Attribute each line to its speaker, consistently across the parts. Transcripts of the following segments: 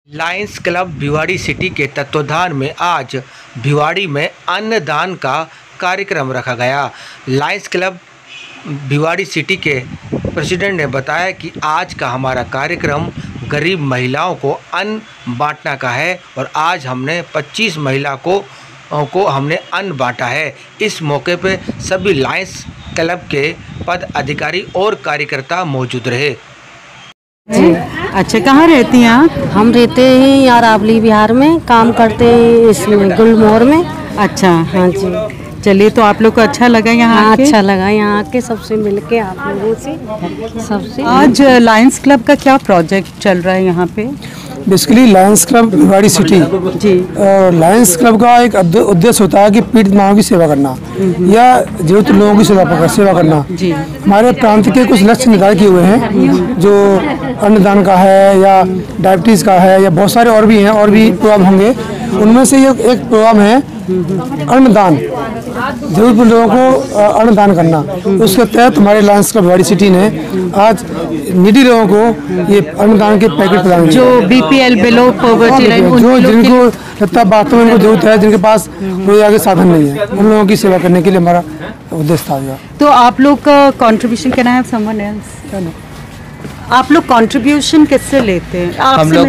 Speaker 1: Lions club Bhiwadi city के तत्वाधान में आज भिवाड़ी में अन्नदान का कार्यक्रम रखा गया। लायंस क्लब भिवाड़ी सिटी के प्रेसिडेंट ने बताया कि आज का हमारा कार्यक्रम गरीब महिलाओं को अन्न बांटने का है और आज हमने 25 महिला को हमने अन्न बांटा है। इस मौके पे सभी लायंस क्लब के पद अधिकारी और कार्यकर्ता मौजूद रहे।
Speaker 2: अच्छा, कहाँ रहती हैं आप?
Speaker 3: हम रहते हैं यहाँ रावली बिहार में, काम करते हैं इसमें गुलमोहर में।
Speaker 2: अच्छा,
Speaker 3: हाँ जी।
Speaker 2: चलिए, तो आप लोग को अच्छा लगा यहाँ आके?
Speaker 3: अच्छा लगा यहाँ आके, सबसे मिलके, आप लोगों से सबसे।
Speaker 2: आज लायंस क्लब का क्या प्रोजेक्ट चल रहा है यहाँ पे?
Speaker 4: Basically lions club Bhiwadi city
Speaker 2: ji,
Speaker 4: lions club का एक उद्देश्य होता है कि पीड़ित माओं की सेवा करना या जरूरत लोगों की सेवा करना
Speaker 2: जी।
Speaker 4: हमारे प्रांत के कुछ लक्ष्य निर्धारित किए हुए हैं, जो अन्नदान का है या डायबिटीज़ का है या बहुत सारे और भी हैं, और भी प्रोग्राम होंगे। उनमें से ये एक प्रोग्राम है अन्नदान, जरूरतमंद लोगों को अन्नदान करना। उसके तहत हमारे लायंस क्लब भिवाड़ी सिटी ने आज नीडी लोगों को ये अन्नदान के पैकेट प्रदान किए, जो
Speaker 2: बीपीएल बिलो पॉवर्टी लाइन,
Speaker 4: जो जिनको लगता है वास्तव में उनको जरूरत है, जिनके पास कोई आगे साधन नहीं है, उन लोगों की सेवा करने के लिए हमारा उद्देश्य था।
Speaker 2: तो आप लोग का contribution, can I have someone else? आप लोग कंट्रीब्यूशन किससे लेते हैं?
Speaker 5: हम लोग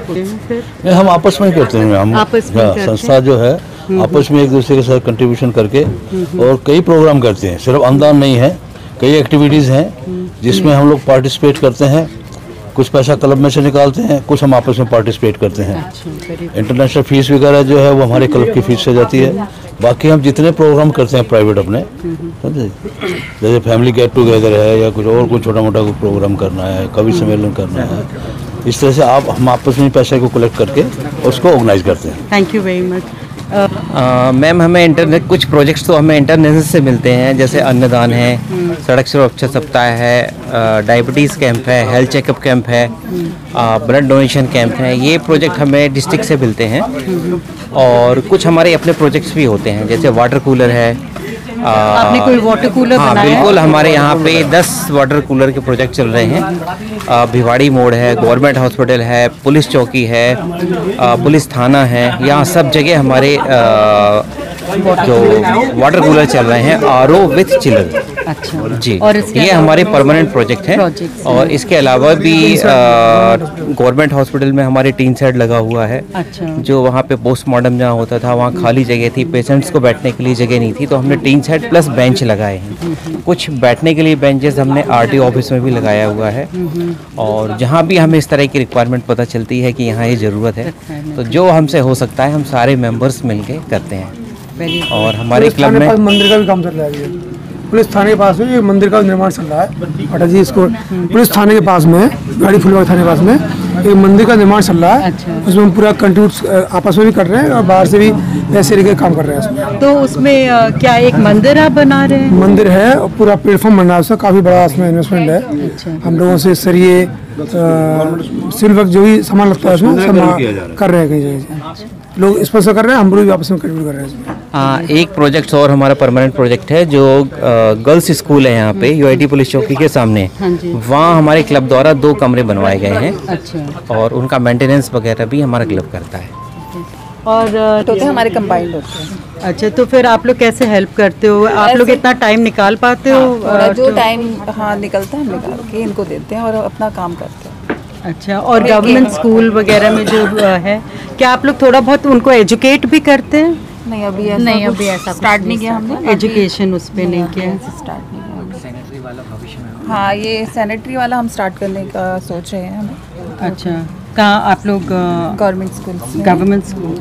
Speaker 5: हम आपस में करते हैं। हम
Speaker 2: आपस में करते हैं।
Speaker 5: संस्था जो है आपस में एक दूसरे के साथ कंट्रीब्यूशन करके और कई प्रोग्राम करते हैं। सिर्फ अनुदान नहीं है, कई एक्टिविटीज़ हैं जिसमें हम लोग पार्टिसिपेट करते हैं। कुछ पैसा क्लब में से निकालते हैं, कुछ हम आपस में पार्टिसिपेट करते हैं। इंटरनेशनल फीस वगैरह जो है वो हमारे क्लब की फीस से जाती है। बाकी हम जितने प्रोग्राम करते हैं प्राइवेट अपने, समझे, जैसे फैमिली गेट टुगेदर है या कुछ छोटा मोटा प्रोग्राम करना है, कवि सम्मेलन करना है, इस तरह से हम आपस में पैसे को कलेक्ट करके उसको ऑर्गेनाइज करते हैं।
Speaker 2: Thank you very much.
Speaker 6: Ma'am, हमें इंटरनेट कुछ प्रोजेक्ट्स तो हमें इंटरनेशनल से मिलते हैं, जैसे अन्नदान है, सड़क सुरक्षा सप्ताह है, डायबिटीज़ कैंप है, हेल्थ चेकअप कैंप है, ब्लड डोनेशन कैंप है। ये प्रोजेक्ट हमें डिस्ट्रिक्ट से मिलते हैं। और कुछ हमारे अपने प्रोजेक्ट्स भी होते हैं, जैसे वाटर कूलर है।
Speaker 2: आपने कोई वाटर कूलर बनाया है?
Speaker 6: बिल्कुल, हमारे यहाँ पे 10 वाटर कूलर के प्रोजेक्ट चल रहे हैं। भिवाड़ी मोड़ है, गवर्नमेंट हॉस्पिटल है, पुलिस चौकी है, पुलिस थाना है, यहाँ सब जगह हमारे जो वाटर कूलर चल रहे हैं, आरओ विथ चिलर।
Speaker 2: अच्छा
Speaker 6: जी,
Speaker 2: और
Speaker 6: ये हमारे परमानेंट प्रोजेक्ट हैं। और इसके अलावा भी गवर्नमेंट हॉस्पिटल में हमारे टीन सेट लगा हुआ है।
Speaker 2: अच्छा।
Speaker 6: जो वहाँ पे पोस्टमार्टम जहाँ होता था वहाँ खाली जगह थी, पेशेंट्स को बैठने के लिए जगह नहीं थी, तो हमने टीन सेट प्लस बेंच लगाए हैं। कुछ बैठने के लिए बेंचेस हमने आरटीओ ऑफिस में भी लगाया हुआ है। और जहाँ भी हमें इस तरह की रिक्वायरमेंट पता चलती है कि यहाँ ये ज़रूरत है, तो जो हमसे हो सकता है हम सारे मेंबर्स मिलके करते हैं। और हमारे क्लब में
Speaker 4: मंदिर का भी काम चल रहा है। पुलिस थाने के पास में एक मंदिर का निर्माण चल रहा है। अटल जी, इसको पुलिस थाने के पास में, गाड़ी फुलवाड़ी थाने के पास में एक मंदिर का निर्माण चल रहा है।
Speaker 2: अच्छा।
Speaker 4: उसमें हम पूरा कंट्रीब्यूट आपस में भी कर रहे हैं और बाहर से भी पैसे लेकर काम कर रहे हैं उसमें।
Speaker 2: तो उसमें क्या एक मंदिर आप बना रहे हैं?
Speaker 4: मंदिर है और पूरा प्लेटफॉर्म बन रहा है, उसका काफ़ी बड़ा उसमें इन्वेस्टमेंट है।
Speaker 2: अच्छा।
Speaker 4: हम लोगों से सरिये, सिल्वर जो भी सामान लगता है उसमें सब कर रहे हैं। कई जगह से लोग स्पॉन्सर कर रहे हैं, हम लोग भी आपस में कंट्रीब्यूट कर रहे हैं।
Speaker 6: एक प्रोजेक्ट और हमारा परमानेंट प्रोजेक्ट है, जो गर्ल्स स्कूल है यहाँ पे यूआईटी पुलिस चौकी के सामने। वहाँ हमारे क्लब द्वारा 2 कमरे बनवाए गए हैं।
Speaker 2: अच्छा।
Speaker 6: और उनका मेंटेनेंस वगैरह भी हमारा क्लब करता है।
Speaker 2: और
Speaker 7: तो हमारे कंबाइंड होते हैं।
Speaker 2: अच्छा, तो फिर आप लोग कैसे हेल्प करते हो? आप लोग इतना टाइम निकाल पाते हो?
Speaker 7: जो टाइम निकलता है हम निकाल के इनको देते हैं और अपना काम करते हैं।
Speaker 2: अच्छा, और गवर्नमेंट स्कूल वगैरह में जो है, क्या आप लोग थोड़ा बहुत उनको एजुकेट भी करते हैं?
Speaker 7: नहीं, अभी ऐसा स्टार्ट नहीं किया हमने।
Speaker 2: एजुकेशन उस पर नहीं किया,
Speaker 7: स्टार्ट नहीं किया। सैनिटरी वाला भविष्य में, हाँ, ये सैनिटरी वाला हम स्टार्ट करने का सोच रहे हैं हम।
Speaker 2: अच्छा, कहाँ आप लोग? Government school.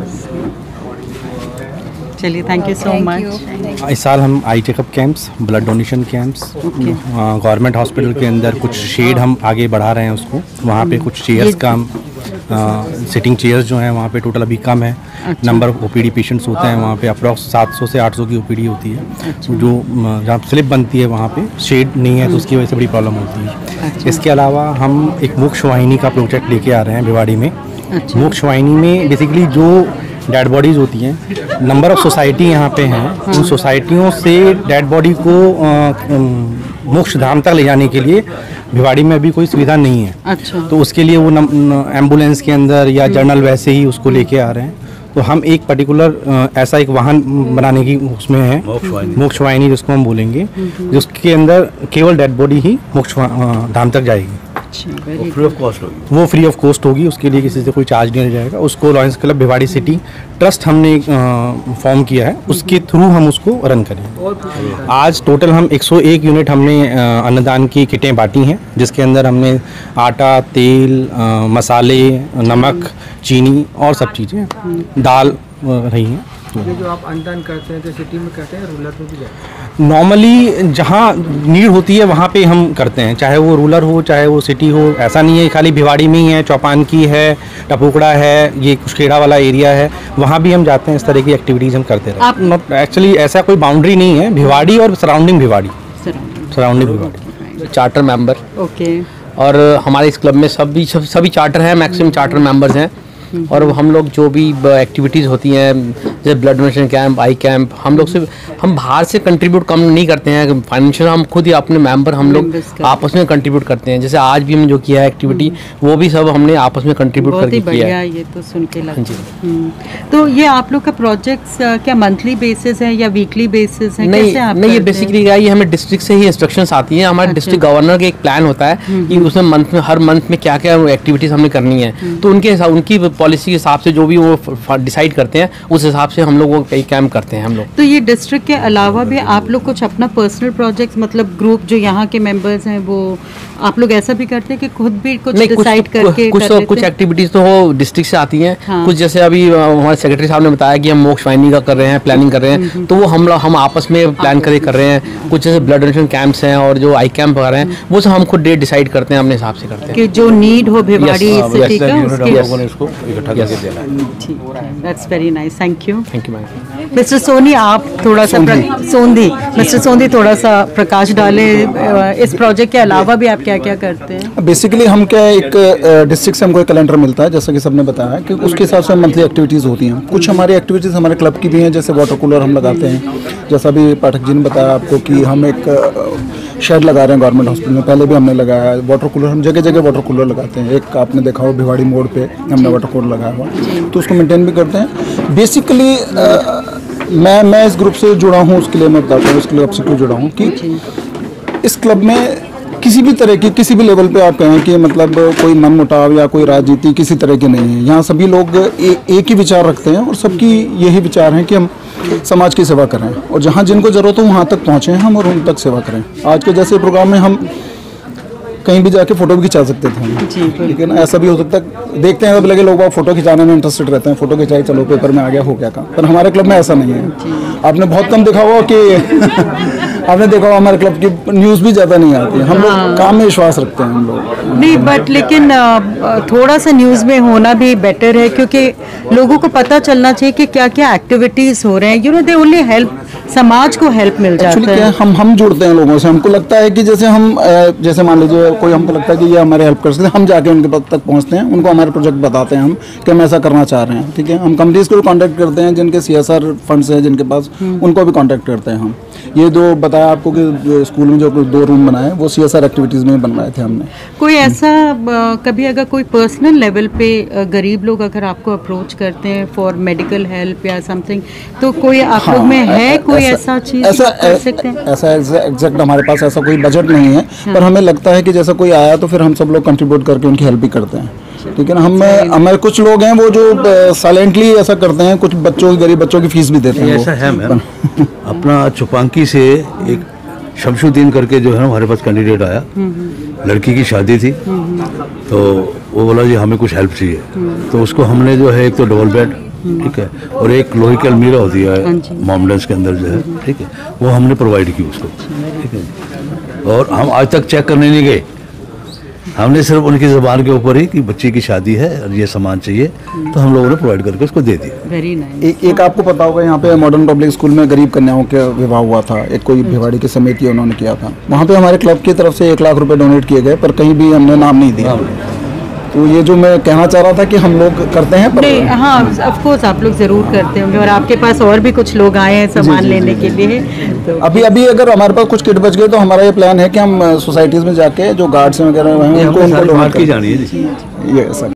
Speaker 2: चलिए, थैंक यू सो मच।
Speaker 8: इस साल हम eye checkup camps, blood donation camps, government hospital के अंदर कुछ शेड हम आगे बढ़ा रहे हैं उसको। वहाँ पे कुछ चेयर्स का सिटिंग चेयर्स जो हैं वहाँ पे टोटल अभी कम है। अच्छा। नंबर ऑफ ओपीडी पेशेंट्स होते हैं वहाँ पे अप्रॉक्स 700 से 800 की ओपीडी होती है। अच्छा। जो जहाँ स्लिप बनती है वहाँ पे शेड नहीं है, तो उसकी वजह से बड़ी प्रॉब्लम होती है। अच्छा। इसके अलावा हम एक मोक्ष वाहिनी का प्रोजेक्ट लेके आ रहे हैं भिवाड़ी में। अच्छा। मोक्ष वाहिनी में बेसिकली जो डेड बॉडीज़ होती हैं, नंबर ऑफ़ सोसाइटी यहाँ पे हैं, उन सोसाइटियों से डेड बॉडी को मोक्ष धाम तक ले जाने के लिए भिवाड़ी में अभी कोई सुविधा नहीं है।
Speaker 2: अच्छा।
Speaker 8: तो उसके लिए वो एम्बुलेंस के अंदर या जर्नल वैसे ही उसको लेके आ रहे हैं। तो हम एक पर्टिकुलर ऐसा एक वाहन बनाने की उसमें है, मोक्ष वाहिनी जिसको हम बोलेंगे, जिसके अंदर केवल डेड बॉडी ही मोक्ष धाम तक जाएगी।
Speaker 5: वो फ्री ऑफ कॉस्ट होगी।
Speaker 8: वो फ्री ऑफ कॉस्ट होगी, उसके लिए किसी से कोई चार्ज नहीं लिया जाएगा। उसको lions club Bhiwadi city trust हमने फॉर्म किया है, उसके थ्रू हम उसको रन करेंगे। आज टोटल हम 101 यूनिट हमने अन्नदान की किटें बांटी हैं, जिसके अंदर हमने आटा, तेल, मसाले, नमक, चीनी और सब चीज़ें, दाल रही हैं।
Speaker 1: जो आप अन्नदान करते हैं तो सिटी में करते हैं, रूरल में भी जाते हैं?
Speaker 8: नॉर्मली जहाँ नीड होती है वहाँ पे हम करते हैं, चाहे वो रूरल हो चाहे वो सिटी हो। ऐसा नहीं है खाली भिवाड़ी में ही है, चौपान की है, टपुकड़ा है, ये कुशखेड़ा वाला एरिया है, वहाँ भी हम जाते हैं। इस तरह की एक्टिविटीज़ हम करते रहते हैं। नॉट एक्चुअली ऐसा कोई बाउंड्री नहीं है, भिवाड़ी और surrounding Bhiwadi.
Speaker 9: Charter member.
Speaker 2: Okay.
Speaker 9: और हमारे इस क्लब में सभी चार्टर हैं, मैक्सिमम चार्टर मेंबर्स हैं। और हम लोग जो भी एक्टिविटीज़ होती हैं जैसे blood donation camp, eye camp, हम बाहर से कंट्रीब्यूट कम नहीं करते हैं फाइनेंशियल। हम खुद ही अपने मेंबर हम लोग आपस में कंट्रीब्यूट करते हैं। जैसे आज भी हमने जो किया है एक्टिविटी, वो भी सब हमने आपस में कंट्रीब्यूट करके किया है।
Speaker 2: ये तो सुन के लगा। तो ये आप लोग का प्रोजेक्ट्स क्या मंथली बेसिस है या वीकली बेसिस है?
Speaker 9: नहीं, ये बेसिकली क्या है, ये हमें डिस्ट्रिक्ट से ही इंस्ट्रक्शंस आती हैं। हमारे डिस्ट्रिक्ट गवर्नर का एक प्लान होता है कि उसमें हर मंथ में क्या क्या एक्टिविटीज़ हमने करनी है, तो उनकी पॉलिसी के हिसाब से जो भी वो डिसाइड करते हैं उस हिसाब से हम लोग वो कई कैंप करते हैं हम लोग।
Speaker 2: तो ये डिस्ट्रिक्ट के अलावा भी आप लोग कुछ अपना पर्सनल प्रोजेक्ट्स, मतलब ग्रुप जो यहाँ के मेंबर्स हैं, वो आप लोग ऐसा भी करते हैं कि खुद भी कुछ डिसाइड करके
Speaker 9: कुछ एक्टिविटीज़ तो वो डिस्ट्रिक्ट से आती हैं। हाँ। कुछ जैसे अभी हमारे सेक्रेटरी साहब ने बताया कि हम मोक्ष वाहिनी का कर रहे हैं, प्लानिंग कर रहे हैं, तो वो हम आपस में प्लान कर रहे हैं। कुछ जैसे ब्लड डोनेशन कैंप्स हैं और जो आई कैंप वगैरह हैं, वो सब हम खुद डेट डिसाइड करते हैं, अपने हिसाब से करते हैं
Speaker 2: कि जो नीड हो भिवाड़ी सिटी का,
Speaker 5: इसको इकट्ठा करके देना है।
Speaker 2: That's very nice. Thank you.
Speaker 9: Thank you, ma'am.
Speaker 2: Mister Soni, आप थोड़ा सा मिस्टर सोंधी थोड़ा सा प्रकाश डालें, इस प्रोजेक्ट के अलावा भी आप क्या क्या करते हैं?
Speaker 10: बेसिकली हम क्या एक डिस्ट्रिक्ट से हमको एक कैलेंडर मिलता है, जैसा कि सबने बताया कि उसके हिसाब से मंथली एक्टिविटीज़ होती हैं। कुछ हमारी एक्टिविटीज़ हमारे क्लब की भी हैं, जैसे वाटर कूलर हम लगाते हैं, जैसा भी पाठक जी ने बताया आपको कि हम एक शेड लगा रहे हैं गवर्नमेंट हॉस्पिटल में, पहले भी हमने लगाया है वाटर कूलर। हम जगह जगह वाटर कूलर लगाते हैं। एक आपने देखा हो भिवाड़ी मोड़ पे हमने वाटर कूलर लगाया हुआ, तो उसको मेंटेन भी करते हैं। बेसिकली मैं इस ग्रुप से जुड़ा हूँ, उसके लिए मैं बताता हूँ इस क्लब से क्यों जुड़ा हूँ। कि इस क्लब में किसी भी तरह की, किसी भी लेवल पे आप कहें कि मतलब कोई मनमुटाव या कोई राजनीति किसी तरह की नहीं है। यहाँ सभी लोग एक ही विचार रखते हैं और सबकी यही विचार है कि हम समाज की सेवा करें और जहाँ जिनको ज़रूरत हो वहाँ तक पहुँचें हम और उन तक सेवा करें। आज के जैसे प्रोग्राम में हम कहीं भी जाके फ़ोटो भी खिंचा सकते थे, लेकिन ऐसा भी हो सकता है, देखते हैं अब लगे लोग फ़ोटो खिंचाने में इंटरेस्टेड रहते हैं, फ़ोटो खिंचाई चलो पेपर में आ गया हो गया काम। पर हमारे क्लब में ऐसा नहीं है। आपने बहुत कम देखा हुआ कि आपने देखा हुआ हमारे क्लब की न्यूज़ भी ज़्यादा नहीं आती है। हम लोग काम में विश्वास रखते हैं हम लोग।
Speaker 2: नहीं, बट लेकिन थोड़ा सा न्यूज़ में होना भी बेटर है, क्योंकि लोगों को पता चलना चाहिए कि क्या क्या एक्टिविटीज़ हो रहे हैं। You know, they only help, समाज को हेल्प मिल जाता है।
Speaker 10: हम जुड़ते हैं लोगों से। हमको लगता है कि जैसे मान लीजिए कोई हमको लगता है कि ये हमारे हेल्प कर सकते हैं, हम जाके उनके पास तक पहुंचते हैं, उनको हमारे प्रोजेक्ट बताते हैं हम कि हम ऐसा करना चाह रहे हैं। ठीक है, हम कंपनीज को भी कॉन्टैक्ट करते हैं जिनके CSR फंड्स हैं जिनके पास, उनको भी कॉन्टैक्ट करते हैं हम। ये जो बताया आपको कि स्कूल में जो 2 रूम बनाए वो CSR एक्टिविटीज़ में बनवाए थे हमने।
Speaker 2: कोई ऐसा कभी अगर कोई पर्सनल लेवल पे गरीब लोग अगर आपको अप्रोच करते हैं फॉर मेडिकल हेल्प या समथिंग, तो कोई आप लोग में है कोई ऐसा चीज़ कर सकते हैं? ऐसा
Speaker 10: एग्जैक्ट हमारे पास ऐसा कोई बजट नहीं है, पर हमें लगता है कि जैसा कोई आया तो फिर हम सब लोग कंट्रीब्यूट करके उनकी हेल्प भी करते हैं। ठीक है ना, हमारे कुछ लोग हैं वो जो साइलेंटली ऐसा करते हैं, कुछ गरीब बच्चों की फीस भी देते हैं।
Speaker 5: ऐसा है मैम, अपना चौपांकी से एक शमशुद्दीन करके जो है हमारे पास कैंडिडेट आया, लड़की की शादी थी, तो वो बोला जी हमें कुछ हेल्प चाहिए, तो उसको हमने जो है एक तो डबल बेड, ठीक है, और एक लोहे की अलमीरा होती है मॉमडेंस के अंदर जो है, ठीक है, वो हमने प्रोवाइड की उसको, ठीक है। और हम आज तक चेक करने नहीं गए, हमने सिर्फ उनकी ज़बान के ऊपर ही कि बच्ची की शादी है और ये सामान चाहिए, तो हम लोगों ने प्रोवाइड करके उसको दे दिया।
Speaker 2: Very nice.
Speaker 10: एक आपको पता होगा यहाँ पे मॉडर्न पब्लिक स्कूल में गरीब कन्याओं का विवाह हुआ था, एक कोई भिवाड़ी की समिति उन्होंने किया था, वहाँ पे हमारे क्लब की तरफ से 1 लाख रुपए डोनेट किए गए, पर कहीं भी हमने नाम नहीं दिया। तो ये जो मैं कहना चाह रहा था कि हम लोग करते हैं
Speaker 2: नहीं, हाँ ऑफ कोर्स आप लोग ज़रूर करते होंगे, और आपके पास और भी कुछ लोग आए हैं सामान लेने के लिए। तो
Speaker 10: अभी अगर हमारे पास कुछ किट बच गए तो हमारा ये प्लान है कि हम सोसाइटीज़ में जाके जो गार्ड्स वगैरह हैं उनको डोनेट की जानी है। ये सर